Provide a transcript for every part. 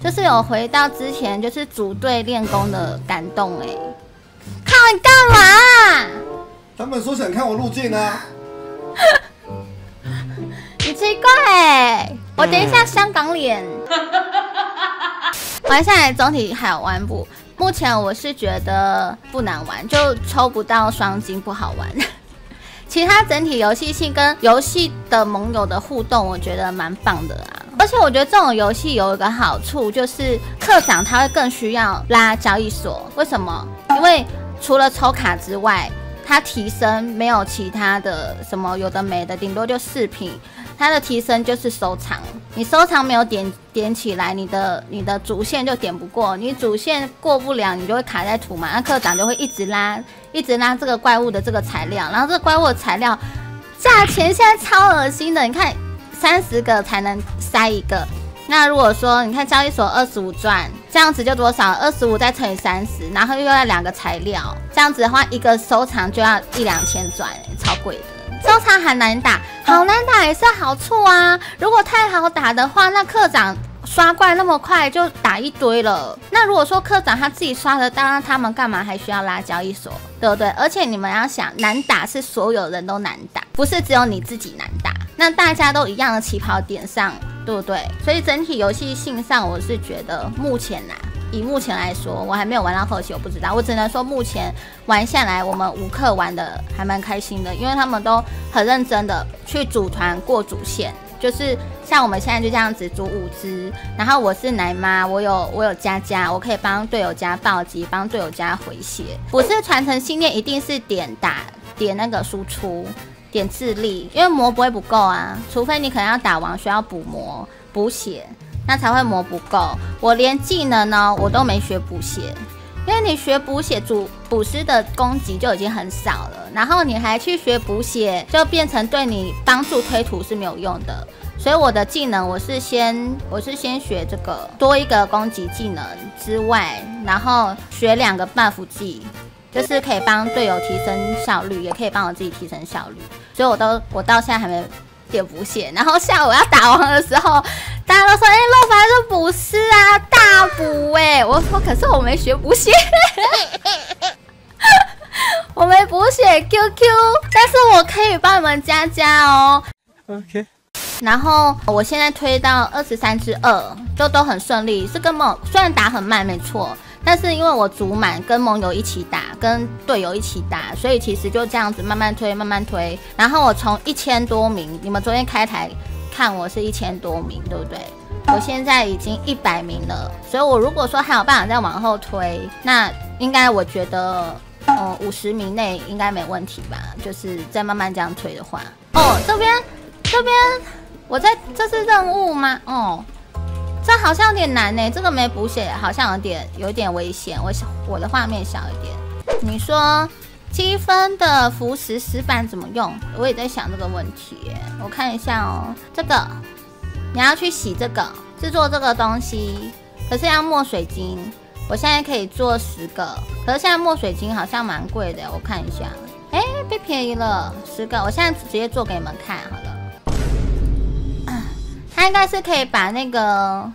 就是有回到之前就是组队练功的感动哎。靠，你干嘛？ 他们说想看我入镜啊。 你奇怪哎，我等一下香港脸。玩下来总体好玩不？目前我是觉得不难玩，就抽不到双金不好玩。其他整体游戏性跟游戏的盟友的互动，我觉得蛮棒的啊。而且我觉得这种游戏有一个好处，就是课长他会更需要拉交易所。为什么？因为除了抽卡之外，它提升没有其他的什么有的没的，顶多就饰品。它的提升就是收藏，你收藏没有点起来，你的主线就点不过，你主线过不了，你就会卡在图嘛。那课长就会一直拉这个怪物的这个材料，然后这个怪物的材料价钱现在超恶心的，你看30个才能塞一个。那如果说你看交易所25赚，这样子就多少？25再乘以30，然后又要2个材料，这样子的话一个收藏就要1-2千赚，超贵的。收藏很难打，好难打也是好处啊。如果太好打的话，那课长刷怪那么快就打一堆了。那如果说课长他自己刷得到，那他们干嘛还需要拉交易所，对不对？而且你们要想，难打是所有人都难打，不是只有你自己难打。那大家都一样的起跑点上，对不对？所以整体游戏性上，我是觉得目前以目前来说，我还没有玩到后期，我不知道。我只能说目前玩下来，我们5课玩的还蛮开心的，因为他们都很认真的去组团过主线，就是像我们现在就这样子组5只，然后我是奶妈，我有加，我可以帮队友加暴击，帮队友加回血。不是传承信念一定是点那个输出，点智力，因为魔不会不够啊，除非你可能要打王需要补魔补血。那才会魔不够。我连技能呢，我都没学补血，因为你学补血，补师的攻击就已经很少了，然后你还去学补血，就变成对你帮助推图是没有用的。所以我的技能我是先学这个多一个攻击技能之外，然后学2个 buff 技，就是可以帮队友提升效率，也可以帮我自己提升效率。所以我到现在还没点补血，然后下午要打王的时候，大家都说洛凡是补师啊，大补我说可是我没学补血，我没补血 QQ， 但是我可以帮你们加哦。 OK。 然后我现在推到23-2，就都很顺利，是跟虽然打很慢没错。但是因为我组满跟盟友一起打，跟队友一起打，所以其实就这样子慢慢推。然后我从1000多名，你们昨天开台看我是1000多名，对不对？我现在已经100名了，所以我如果说还有办法再往后推，那应该我觉得50名内应该没问题吧？就是再慢慢这样推的话，这边这是任务吗？这好像有点难呢，这个没补血，好像有点危险。我的画面小一点。你说7分的浮石石板怎么用？我也在想这个问题耶。我看一下哦，这个你要去洗这个，制作这个东西，可是要墨水晶。我现在可以做10个，可是现在墨水晶好像蛮贵的，我看一下。被便宜了10个，我现在直接做给你们看好了。它应该是可以把那个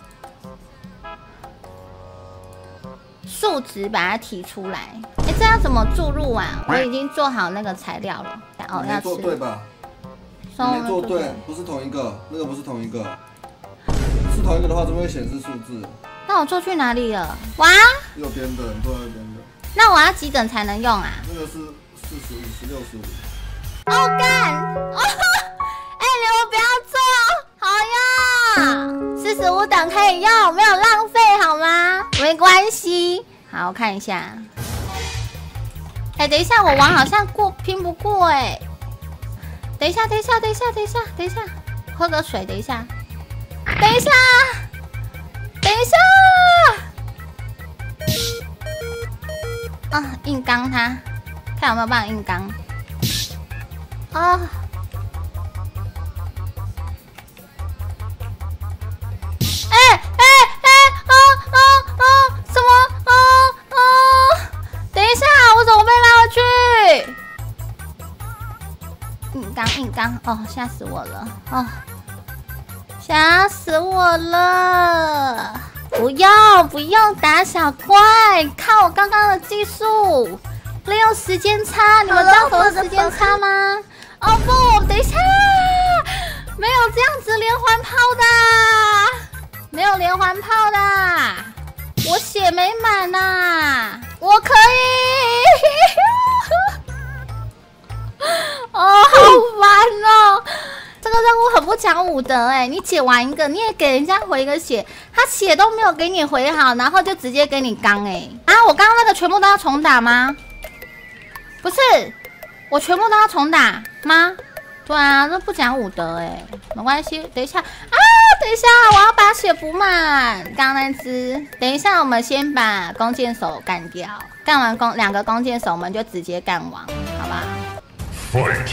数值把它提出来。这要怎么注入啊？我已经做好那个材料了。 要做对吧？没做对，不是同一个，那个不是同一个。是同一个的话，这边会显示数字。 那我做去哪里了？哇！ 右边的，你做右边的。 那我要几等才能用啊？ 那个是45、65。 干！你们不要做，好呀，45等可以用，没有浪费好吗？没关系。好，我看一下。等一下，我王好像拼不过等一下，喝个水，等一下，硬刚它，看有没有办法硬刚。什么？等一下，我怎么被拉回去？硬刚，吓死我了！吓死我了！ 不用打小怪，看我刚刚的技术，利用时间差，你们知道什么时间差吗？哦不，等一下，没有这样子连环炮的，没有连环炮的，我血没满呐，我可以。哦，好烦哦。这个任务很不讲武德哎！你解完一个，你也给人家回一个血，他血都没有给你回好，然后就直接给你刚哎！啊，我刚刚那个全部都要重打吗？不是，我全部都要重打吗？对啊，这不讲武德哎！没关系，等一下啊，等一下，我要把血补满。刚刚那只，等一下我们先把弓箭手干掉，干完2个弓箭手，我们就直接干王，好吧 ？Fight。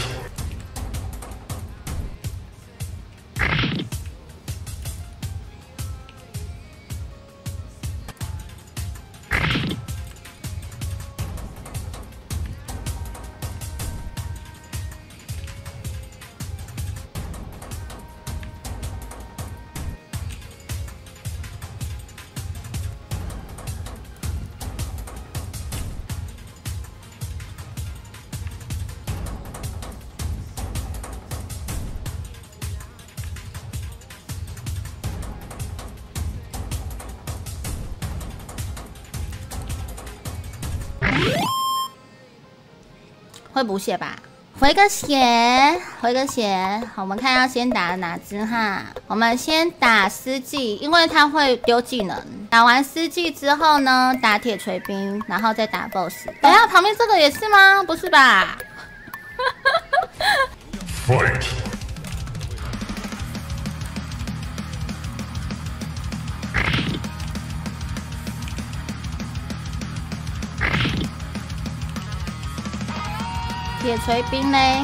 会补血吧？回个血，回个血。我们看要先打哪只哈？我们先打司技，因为他会丢技能。打完司技之后呢，打铁锤兵，然后再打 BOSS。等一下，旁边这个也是吗？不是吧？Fight。铁锤兵嘞，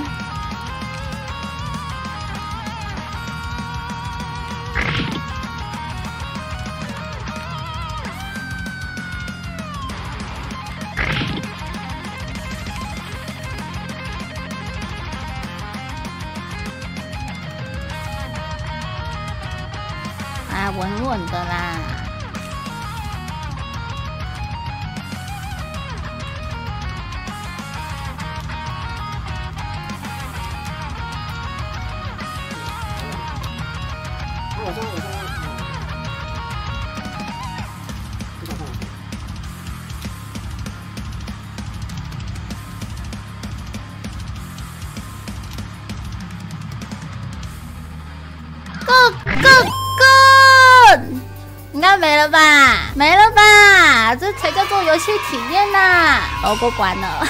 啊，稳稳的啦。Good， 应该没了吧？没了吧？这才叫做游戏体验呐！我不管了。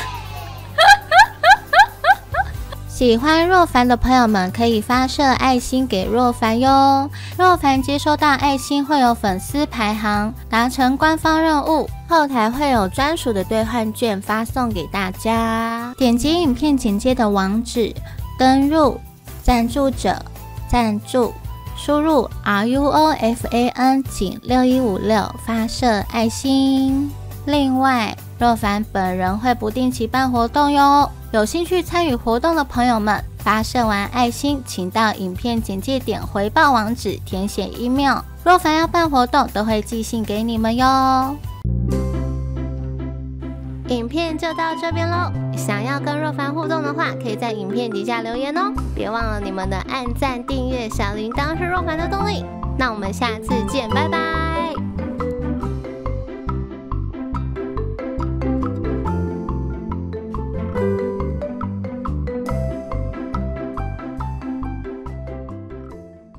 喜欢若凡的朋友们可以发射爱心给若凡哟。若凡接收到爱心会有粉丝排行，达成官方任务，后台会有专属的兑换券发送给大家。点击影片简介的网址，登入赞助者赞助。输入 RUOFAN 井6156发射爱心。另外，若凡本人会不定期办活动哟，有兴趣参与活动的朋友们，发射完爱心，请到影片简介点回报网址，填写 email。若凡要办活动，都会寄信给你们哟。影片就到这边咯，想要跟若凡互动的话，可以在影片底下留言哦。别忘了你们的按赞、订阅、小铃铛是若凡的动力。那我们下次见，拜拜。